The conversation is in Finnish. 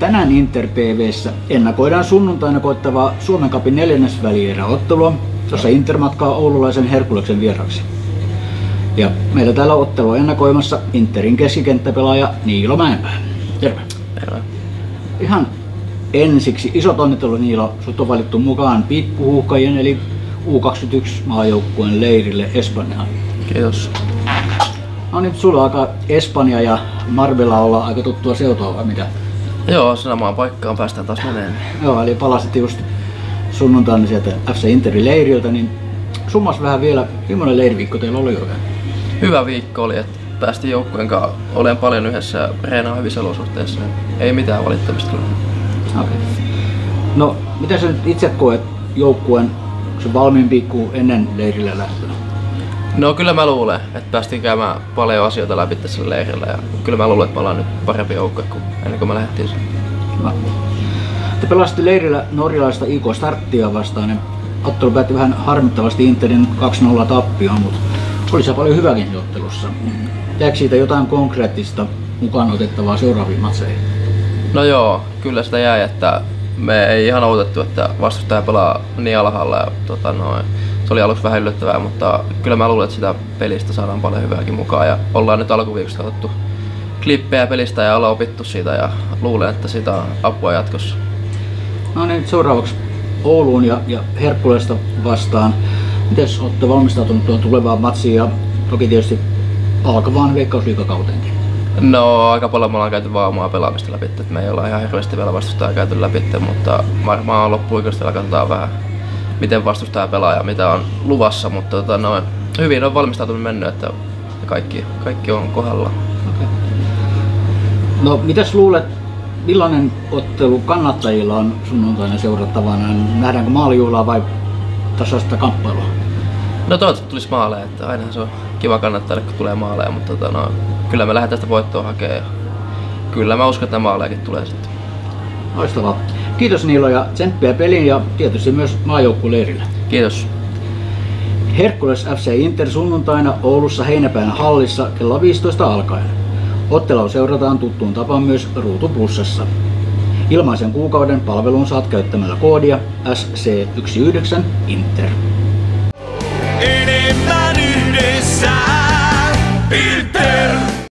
tänään Inter PV:ssä ennakoidaan sunnuntaina koittavaa Suomen Cupin neljännesvälieräottelua, jossa Inter matkaa oululaisen Herkuleksen vieraksi. Ja meillä täällä ottelua ennakoimassa Interin keskikenttäpelaaja Niilo Mäenpää. Terve. Terve. Ihan ensiksi isot onnittelut Niilo, sut on valittu mukaan Pikkuhuuhkajien eli U21-maajoukkueen leirille Espanjaan. Kiitos. No nyt sulla alkaa Espanja ja Marbella olla aika tuttua seutua vai mitä? Joo, samaan paikkaan päästään taas meneen. Joo, eli palasit just sunnuntaina sieltä FC Interin leiriltä, niin summas vähän vielä, millainen leiriviikko teillä oli oikein? Hyvä viikko oli, että päästiin joukkueen kanssa olemaan paljon yhdessä ja reenaa hyvissä olosuhteissa. Ei mitään valittamista kyllä. Okay. No, mitä sä nyt itse koet joukkueen se valmiimpi kuin ennen leirille lähtöä? No kyllä mä luulen, että päästiin käymään paljon asioita läpi tässä leirillä ja kyllä mä luulen, että me ollaan nyt parempi joukkue kuin ennen kuin me lähdettiin sen. No. Te pelasitte leirillä norjalaista IK Starttia vastaan ja ottelu päätti vähän harmittavasti Interin 2-0 tappioon, mutta oli se paljon hyväkin ottelussa. Jääkö siitä jotain konkreettista mukaan otettavaa seuraaviin matseihin? No joo, kyllä sitä jäi, että me ei ihan odotettu, että vastustaja pelaa niin alhaalla ja se oli aluksi vähän yllättävää, mutta kyllä mä luulen, että sitä pelistä saadaan paljon hyvääkin mukaan ja ollaan nyt alkuviikosta katsottu klippejä pelistä ja ollaan opittu siitä ja luulen, että sitä on apua jatkossa. No niin, seuraavaksi Ouluun ja Herkulesta vastaan. Miten olette valmistautunut tuon tulevaan matsiin ja toki tietysti alkavaan Veikkausliigakauteenkin? No aika paljon me ollaan käyty vaan omaa pelaamista läpi, että me ei olla ihan hirveästi vielä vastustajaa käyty läpi, mutta varmaan loppuviikosta vielä katsotaan vähän miten vastustaja pelaa ja mitä on luvassa, mutta hyvin on valmistautunut mennyt, että kaikki on kohdalla. Okay. No mitäs luulet, millainen ottelu kannattajilla on sunnuntaina seurattavana? Nähdäänkö maalijuhlaa vai tasaista kamppailua? No toivottavasti tulisi maaleja, että ainahan se on kiva kannattajille kun tulee maaleja, mutta kyllä me lähdetään sitä voittoa hakemaan ja kyllä mä uskon, että maalejakin tulee sitten. Loistavaa. Kiitos Niilo ja tsemppiä peliin ja tietysti myös maajoukkueleirille. Kiitos. Herkules FC Inter sunnuntaina Oulussa Heinäpään hallissa kello 15 alkaen. Ottelua seurataan tuttuun tapaan myös Ruutu Plusassa. Ilmaisen kuukauden palvelun saat käyttämällä koodia SC19 Inter.